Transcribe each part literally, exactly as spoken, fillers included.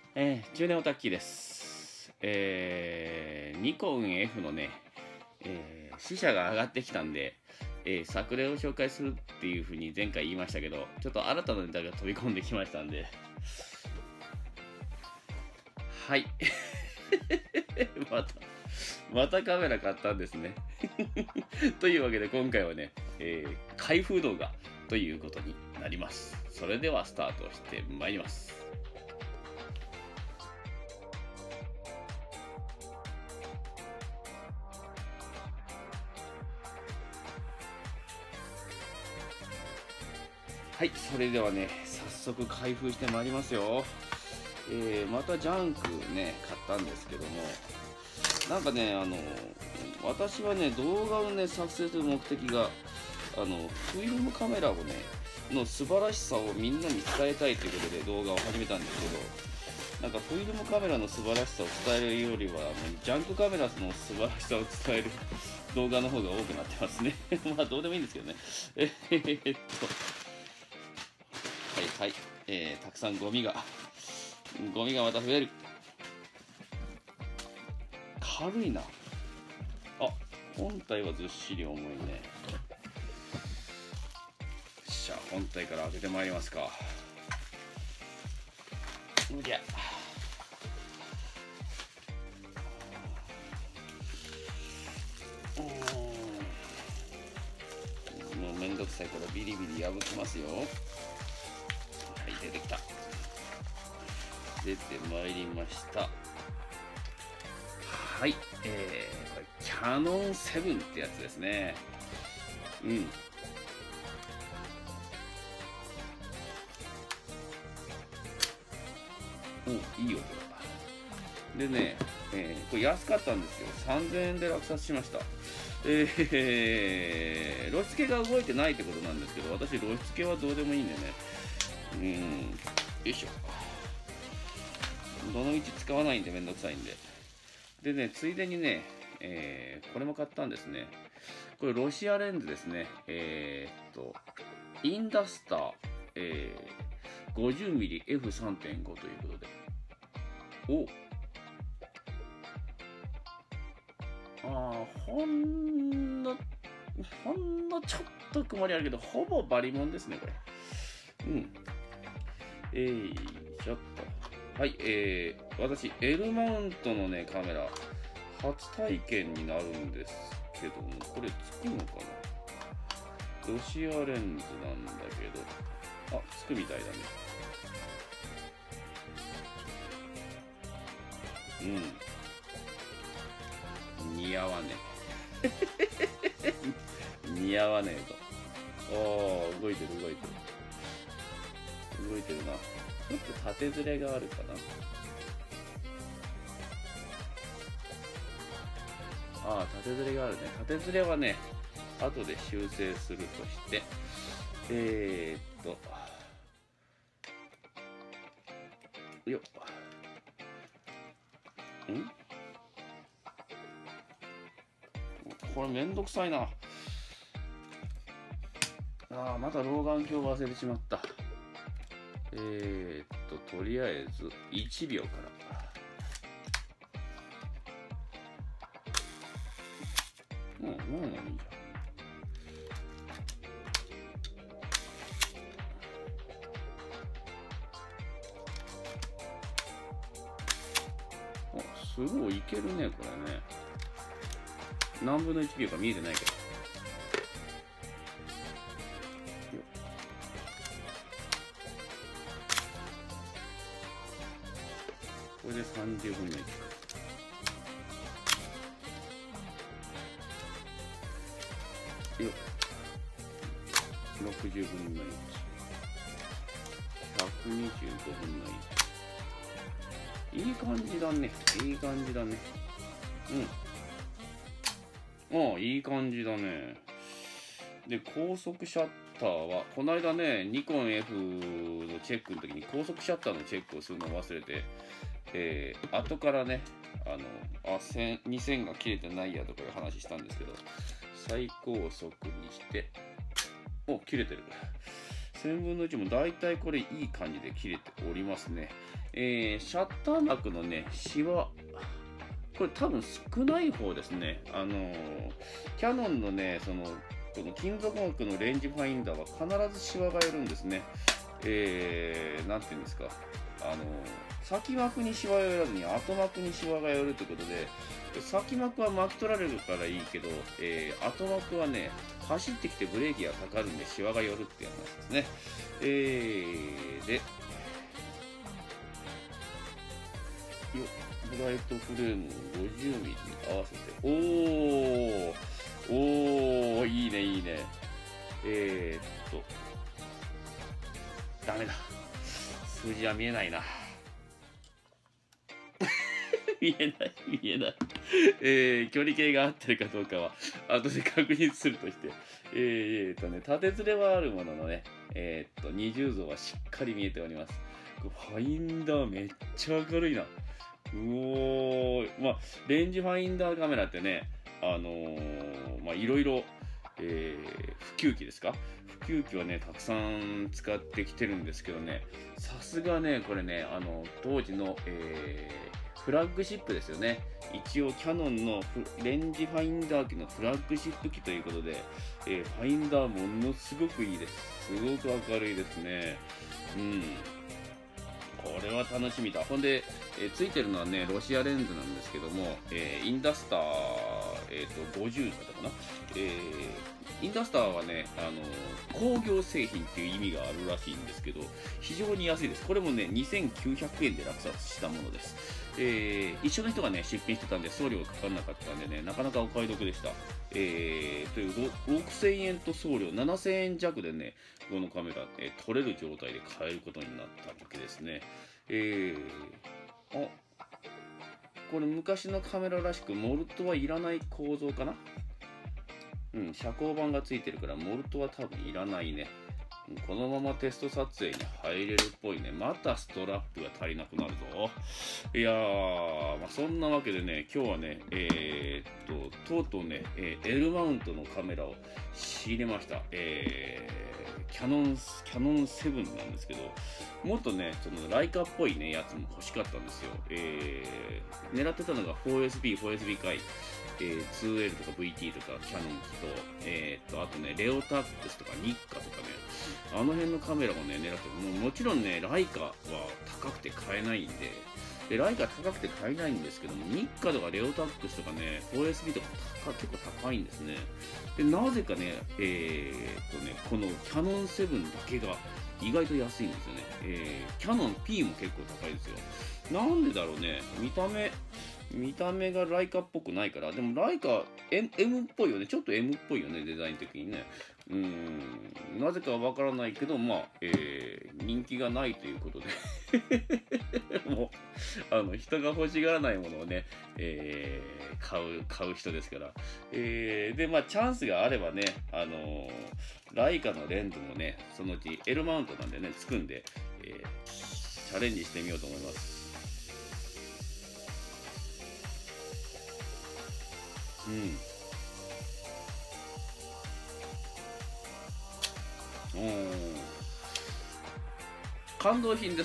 えー、じゅうねんオタッキーです。えー、ニコン エフ のね、えー、死者が上がってきたんで、えー、作例を紹介するっていうふうに前回言いましたけど、ちょっと新たなネタが飛び込んできましたんで、はい。また、またカメラ買ったんですね。というわけで今回はね、えー、開封動画ということになります。それではスタートしてまいります。はい、それではね、早速開封してまいりますよ。えー、またジャンクね、買ったんですけども、なんかね、あの、私はね、動画をね、作成する目的が、あの、フィルムカメラをね、の素晴らしさをみんなに伝えたいということで動画を始めたんですけど、なんかフィルムカメラの素晴らしさを伝えるよりは、ジャンクカメラの素晴らしさを伝える動画の方が多くなってますね。まあ、どうでもいいんですけどね。えー、っと、はいはい、えー、たくさんゴミが、ゴミがまた増える。軽いな。あ、本体はずっしり重いね。よっしゃ、本体から開けてまいりますか。うりゃ。もうめんどくさいからビリビリ破きますよ。はい、出てきた。出てまいりました。はい、えー、これキャノンセブンってやつですね。うん。お、いい音だ。でね、えー、これ安かったんですよ。さんぜんえんで落札しました。えー、露出系が動いてないってことなんですけど、私露出系はどうでもいいんでね。うん、よいしょ。どの道使わないんでめんどくさいんで。でね、ついでにね、えー、これも買ったんですね。これロシアレンズですね。えー、っと、インダスター、えー、ごじゅうミリエフさんてんご ということで。おあー、ほんの、ほんのちょっと曇りあるけど、ほぼバリモンですね、これ。うん。えー、ちょっと。はい、えー、私、L マウントのね、カメラ、初体験になるんですけども、これつくのかな？ロシアレンズなんだけど、あ、つくみたいだね。うん。似合わねえ。似合わねえと。ああ、動いてる動いてる。動いてるな。ちょっと縦ずれがあるかな。ああ、縦ずれがあるね。縦ずれはね、後で修正するとして、えー、っと、よっ。んこれめんどくさいな。ああ、また老眼鏡忘れてしまった。えー、っと、とりあえずいちびょうから。うん、もういいじゃん。あ、すごいいけるね、これね。何分のいちびょうか見えてないけど。これでさんじゅうぶんのいちか。よっ。ろくじゅうぶんのいち。ひゃくにじゅうごぶんのいち。いい感じだね。いい感じだね。うん。ああ、いい感じだね。で、高速シャッターは、この間ね、ニコン エフ のチェックの時に高速シャッターのチェックをするのを忘れて、えー、後からね、あの、あ、にせんが切れてないやとかいう話したんですけど、最高速にして、お、切れてる。せんぶんのいちもだいたいこれいい感じで切れておりますね。 えー、シャッター膜のね、シワ、これ多分少ない方ですね。あのー、キヤノンのね、その、この金属膜のレンジファインダーは必ずシワが寄るんですね。えー、なんていうんですか。あのー、先膜にシワが寄らずに後膜にシワが寄るということで、先膜は巻き取られるからいいけど、えー、後膜はね、走ってきてブレーキがかかるんでシワが寄るっていう話ですね。えー、で、よブライトフレームをごじゅうミリに合わせて、おー、おー、いいね、いいね。えー、っと、ダメだ。数字は見えないな。見えない、見えない。えー、距離計が合ってるかどうかは、後で確認するとして。えー、っとね、縦ずれはあるもののね、えー、っと、二重像はしっかり見えております。ファインダーめっちゃ明るいな。うおー、まあ、レンジファインダーカメラってね、あのー、まあ、いろいろ、えー、普及機ですか普及機はね、たくさん使ってきてるんですけどね、さすがね、これね、あの、当時の、えー、フラッグシップですよね。一応、キヤノンのレンジファインダー機のフラッグシップ機ということで、えー、ファインダーものすごくいいです。すごく明るいですね。うん。これは楽しみだ。ほんで、えー、ついてるのはね、ロシアレンズなんですけども、えー、インダスター、えー、とごじゅうだったかな、えー、インダスターはね、あの工業製品っていう意味があるらしいんですけど、非常に安いです。これもね、にせんきゅうひゃくえんで落札したものです。えー、一緒の人がね、出品してたんで、送料がかからなかったんでね、なかなかお買い得でした。えー、というろくせんえんと送料ななせんえん弱でね、このカメラ、えー、撮れる状態で買えることになったわけですね。えー、あ、これ昔のカメラらしくモルトはいらない構造かな。うん、遮光板がついてるからモルトは多分いらないね。このままテスト撮影に入れるっぽいね。またストラップが足りなくなるぞ。いやー、まあ、そんなわけでね、今日はね、えー、っと、とうとうね、えー、L マウントのカメラを仕入れました。えー、キヤノン、キヤノンセブンなんですけど、もっとね、そのライカっぽいね、やつも欲しかったんですよ。えー、狙ってたのが フォーエスビー、フォーエスビー 回。えー、ツーエル とか ブイティー とかキヤノン機と、えー、っと、あとね、レオタックスとかニッカとかね、あの辺のカメラをね、狙ってもうもちろんね、ライカは高くて買えないんで、でライカ高くて買えないんですけども、ニッカとかレオタックスとかね、フォーエスビー とか高結構高いんですね。で、なぜかね、えー、っとね、このキヤノンセブンだけが意外と安いんですよね。えー、キヤノン P も結構高いですよ。なんでだろうね、見た目、見た目がライカっぽくないから、でもライカ M, M っぽいよね、ちょっと M っぽいよね、デザイン的にね。うーん、なぜかわからないけど、まあ、えー、人気がないということでもう、あの、人が欲しがらないものをね、えー、買う、買う人ですから。えー、で、まあ、チャンスがあればね、あのー、ライカのレンズもね、そのうち L マウントなんでね、つくんで、えー、チャレンジしてみようと思います。うん。おー、感動品です。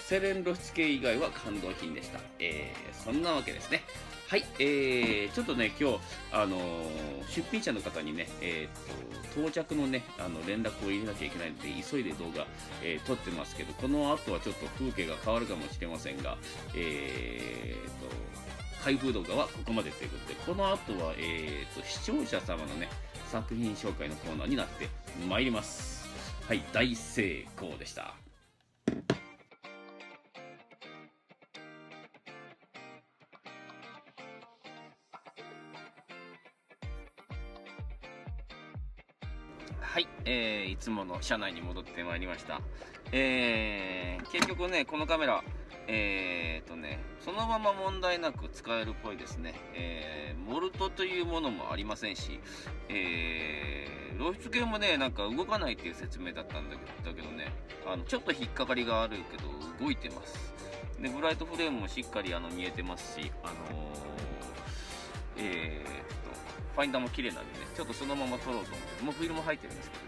セレン露出系以外は感動品でした。えー、そんなわけですね。はい、えー、ちょっとね、今日、あのー、出品者の方にね、えー、っと、到着のね、あの、連絡を入れなきゃいけないので、急いで動画、えー、撮ってますけど、この後はちょっと風景が変わるかもしれませんが、えー、っと、開封動画はここまでということで、この後は、えー、と視聴者様のね、作品紹介のコーナーになってまいります。はい、大成功でした。はい、えー、いつもの車内に戻ってまいりました。えー、結局ね、このカメラ、えーとね、そのまま問題なく使えるっぽいですね。えー、モルトというものもありませんし、えー、露出系もね、なんか動かないっていう説明だったんだけど、だけどね、あのちょっと引っかかりがあるけど、動いてます。で、ブライトフレームもしっかりあの見えてますし、あのー、えーと、ファインダーも綺麗なんでね、ちょっとそのまま撮ろうと思って、もうフィルム入ってるんですけどね。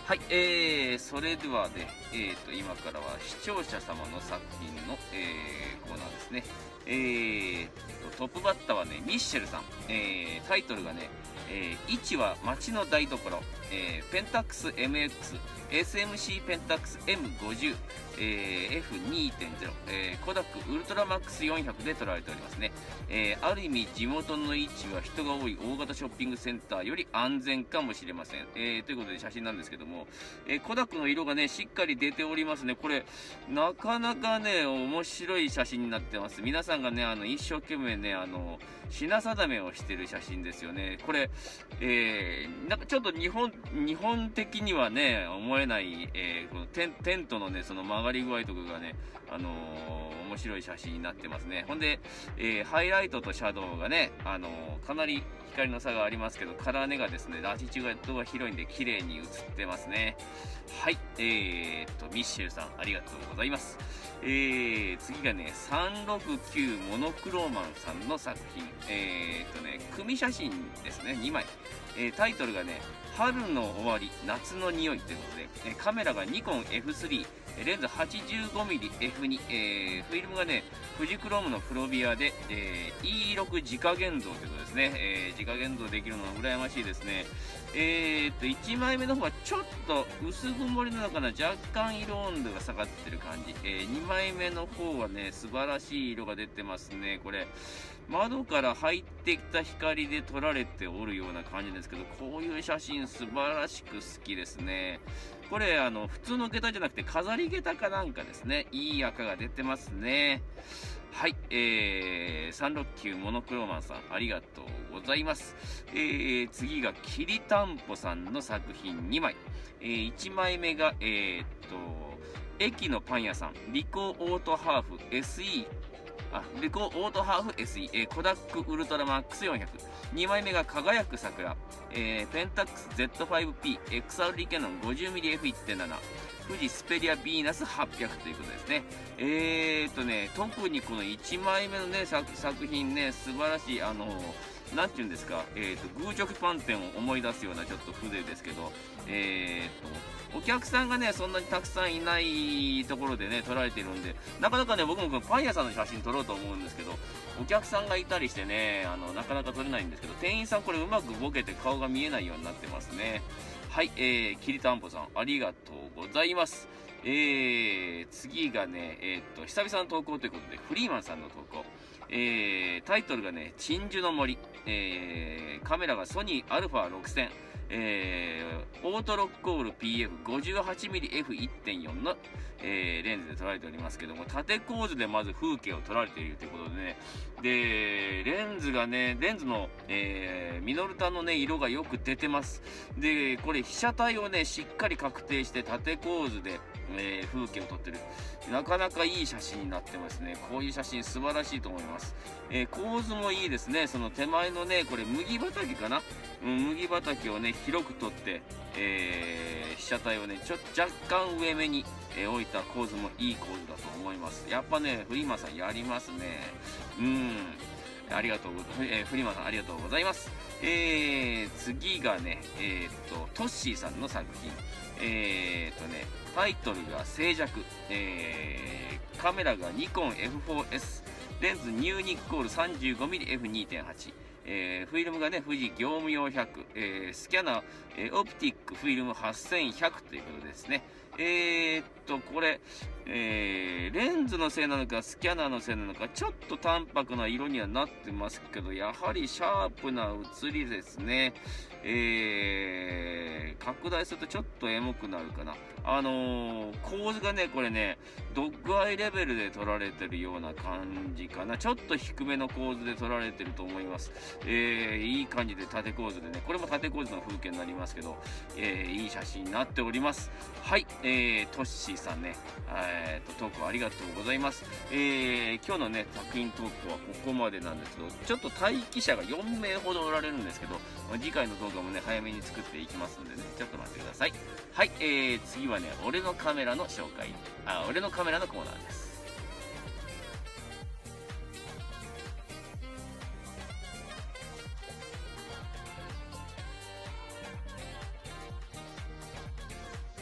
はい、えー、それではね、えーと、今からは視聴者様の作品の、えー、コーナーですね。えーと、トップバッターはね、ミッシェルさん。えー、タイトルがね、えー、位置は街の台所、えー、ペンタックス エムエックス、エスエムシー ペンタックス エムごじゅう、えー、エフにてんゼロ、えー、コダックウルトラマックスよんひゃくで撮られておりますね。えー、ある意味地元の位置は人が多い大型ショッピングセンターより安全かもしれません。えー、ということで写真なんですけども、えー、コダックの色がね、しっかり出ておりますね。これ、なかなかね、面白い写真になってます。皆さんがね、あの、一生懸命ね、あの、品定めをしてる写真ですよね。これ、えー、なんかちょっと日本、日本的にはね、思えない、えー、このテン、テントのね、その曲がり具合とかがね、あのー、面白い写真になってますね。ほんで、えー、ハイライトとシャドウがね、あのー、かなり光の差がありますけど、カラーネがですね、ラティチュードが広いんで綺麗に映ってますね。はい、えー、っと、ミッシェルさん、ありがとうございます。えー、次がね、さんろくきゅうモノクローマンさんの作品。えー、っとね、組写真ですね、にまい。えー、タイトルがね、春の終わり、夏の匂いということで、えー、カメラがニコン エフスリー、レンズ はちじゅうごミリエフツー、えー、フィルムがね、富士クロームのフロビアで、えー、イーろく 自家現像ということですね。えー、自家現像できるのは羨ましいですね。えー、っと、いちまいめの方はちょっと薄曇りなのかな、若干色温度が下がってる感じ。えー、にまいめの方はね、素晴らしい色が出てますね。これ、窓から入ってきた光で撮られておるような感じですけど、こういう写真素晴らしく好きですね。これ、あの、普通の下駄じゃなくて飾り下駄かなんかですね。いい赤が出てますね。はい、えー、さんろくきゅうモノクローマンさん、ありがとうございます。えー、次がきりたんぽさんの作品にまい。えー、いちまいめが、えー、っと、駅のパン屋さん、リコーオートハーフ エスイー、あ、リコーオートハーフ エスイー、えー、コダックウルトラマックスよんひゃく。にまいめが輝く桜、えー、ペンタックス ゼットファイブピー、エックスアールディー キャノン ごじゅうミリエフワンてんなな、富士スペリアヴィーナスはっぴゃくということですね。えーっとね、特にこのいちまいめのね、作作品ね、素晴らしい、あのー、なんていうんですか、えーっと、グーチョキパン店を思い出すようなちょっと筆ですけど、えーっと、お客さんがね、そんなにたくさんいないところでね、撮られてるんで、なかなかね、僕もこのパン屋さんの写真撮ろうと思うんですけど、お客さんがいたりしてね、あの、なかなか撮れないんですけど、店員さんこれうまくボケて顔が見えないようになってますね。はい、えー、きりたんぽさん、ありがとうございます。えー、次がね、えー、っと、久々の投稿ということで、フリーマンさんの投稿。えー、タイトルがね、鎮守の森。えー、カメラがソニー アルファろくせん。えー、オートロックオール ピーエフごじゅうはちミリエフワンてんよん の、えー、レンズで撮られておりますけども、縦構図でまず風景を撮られているということでね、で、レンズがね、レンズの、えー、ミノルタのね、色がよく出てます。で、これ被写体をね、しっかり確定して縦構図で、えー、風景を撮ってる。なかなかいい写真になってますね。こういう写真素晴らしいと思います。えー、構図もいいですね。その手前のね、これ麦畑かな、うん、麦畑をね、広く撮って、えー、被写体をね、ちょ若干上目に、えー、置いた構図もいい構図だと思います。やっぱね、フリーマンさんやりますね。うん。ありがとうございます。えー、フリーマンさんありがとうございます。えー、次がね、えー、っと、トッシーさんの作品。えー、っとね、タイトルが静寂。えー、カメラがニコン エフフォーエス。レンズニューニッコール さんじゅうごミリエフにてんはち。えー、フィルムがね、富士業務用ひゃく、えー、スキャナー、えー、オプティックフィルムはっせんひゃくということですね。えー、っと、これ、えー、レンズのせいなのか、スキャナーのせいなのか、ちょっと淡白な色にはなってますけど、やはりシャープな写りですね。えー、拡大するとちょっとエモくなるかな。あのー、構図がね、これね、ドッグアイレベルで撮られてるような感じかな。ちょっと低めの構図で撮られてると思います。えー、いい感じで縦構図でね、これも縦構図の風景になりますけど、えー、いい写真になっております。はい、えー、トッシーさんね、えー、とトークありがとうございます。えー、今日のね、作品トークはここまでなんですけど、ちょっと待機者がよんめいほどおられるんですけど、次回の動画もね、早めに作っていきますんでね、ちょっと待ってください。はい、えー、次はね、俺のカメラの紹介、あ、俺のカメラのコーナーです。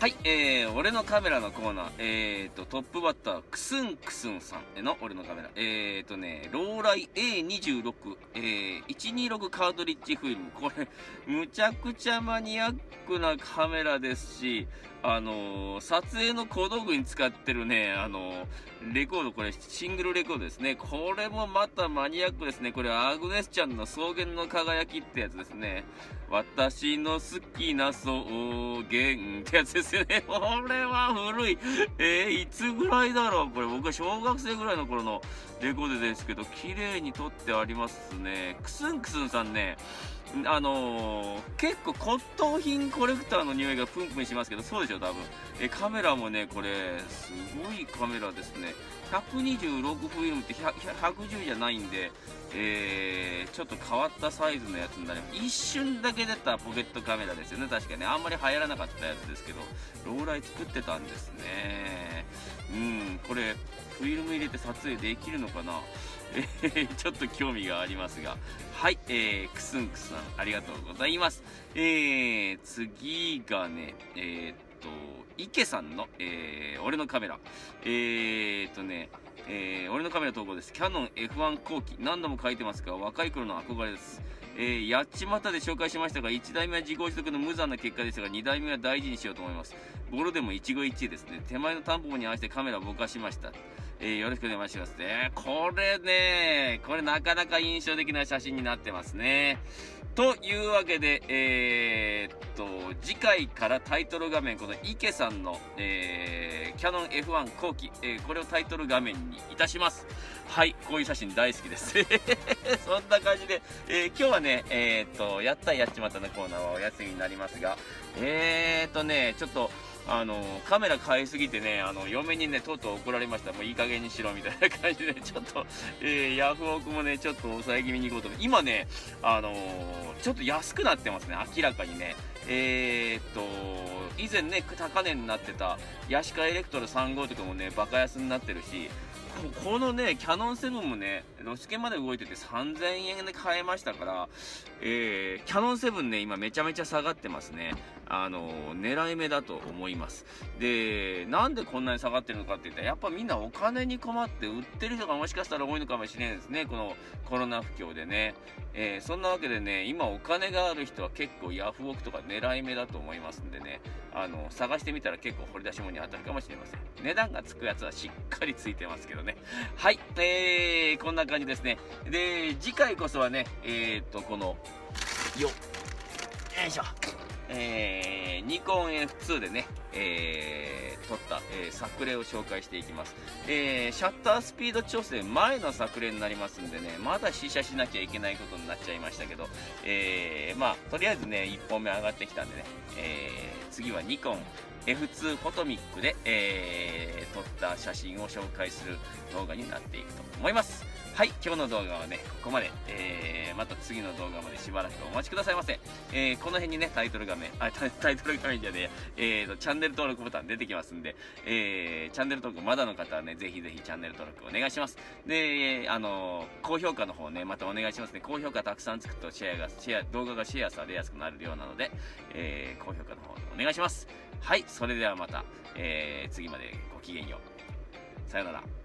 はい、えー、俺のカメラのコーナー、えーと、トップバッター、クスンクスンさんの俺のカメラ、えーとね、ローライ エーにじゅうろく、えー、いちにじゅうろくカートリッジフィルム。これ、むちゃくちゃマニアックなカメラですし、あのー、撮影の小道具に使ってるね、あのー、レコード、これ、シングルレコードですね。これもまたマニアックですね。これ、アグネスちゃんの草原の輝きってやつですね。私の好きな草原ってやつですよね。これは古い。えー、いつぐらいだろうこれ、僕は小学生ぐらいの頃のレコードですけど、綺麗に撮ってありますね。クスンクスンさんね、あのー、結構骨董品コレクターの匂いがプンプンしますけど、そうでしょ、多分。え、カメラもね、これ、すごいカメラですね。ひゃくにじゅうろくフィルムってひゃくじゅうじゃないんで、えー、ちょっと変わったサイズのやつになります。一瞬だけ出たポケットカメラですよね、確かね。あんまり流行らなかったやつですけど、ローライ作ってたんですね。うん、これ、フィルム入れて撮影できるのかなえー、ちょっと興味がありますが。はい、えー、クスンクスさん、ありがとうございます。えー、次がね、えー、っと、池さんの、えー、俺のカメラ。えー、っとね、えー、俺のカメラ投稿です。キヤノン エフワン 後期。何度も書いてますが、若い頃の憧れです。えー、やっちまったで紹介しましたが、いちだいめは自業自得の無残な結果ですが、にだいめは大事にしようと思います。ボロでも一期一会ですね。手前のタンポポに合わせてカメラをぼかしました。えー、よろしくお願いしますね。これね、これなかなか印象的な写真になってますね。というわけで、えー、っと、次回からタイトル画面、この池さんの、えー、キヤノン エフワン 後期、えー、これをタイトル画面にいたします。はい、こういう写真大好きです。そんな感じで、えー、今日はね、えー、っと、やったやっちまったのコーナーはお休みになりますが、えー、っとね、ちょっと、あのカメラ買いすぎてね、あの嫁にねとうとう怒られました。もういい加減にしろみたいな感じで、ちょっと、えー、ヤフオクもねちょっと抑え気味にいこうと。今ね、あのー、ちょっと安くなってますね、明らかにね。えー、っと以前ね高値になってたヤシカエレクトロさん号とかもねバカ安になってるし、ここのねキヤノンセブンもねロシケまで動いててさんぜんえんで買えましたから、えー、キヤノンセブンね今めちゃめちゃ下がってますね。あの狙い目だと思います。で、なんでこんなに下がってるのかって言ったら、やっぱみんなお金に困って売ってる人がもしかしたら多いのかもしれないですね、このコロナ不況でね。えー、そんなわけでね、今お金がある人は結構ヤフオクとか狙い目だと思いますんでね、あの探してみたら結構掘り出し物に当たるかもしれません。値段がつくやつはしっかりついてますけどね。はい、えー、こんな感じですね。で、次回こそはね、えー、っとこのよよいしょ、えー、ニコン エフツー でね、えー、撮った、えー、作例を紹介していきます。えー、シャッタースピード調整前の作例になりますんでね、まだ試写しなきゃいけないことになっちゃいましたけど、えー、まあとりあえずねいっぽんめ上がってきたんでね、えー、次はニコン エフツー フォトミックで、えー、撮った写真を紹介する動画になっていくと思います。はい、今日の動画はねここまで。えー、また次の動画までしばらくお待ちくださいませ。えー、この辺にねタイトル画面、あ、タイトル画面じゃねえ、えーとチャンネル登録ボタン出てきますんで、えー、チャンネル登録まだの方はねぜひぜひチャンネル登録お願いします。で、あのー、高評価の方ねまたお願いしますね。高評価たくさんつくとシェアがシェア動画がシェアされやすくなるようなので、えー、高評価の方お願いします。はい、それではまた、えー、次までごきげんよう。さよなら。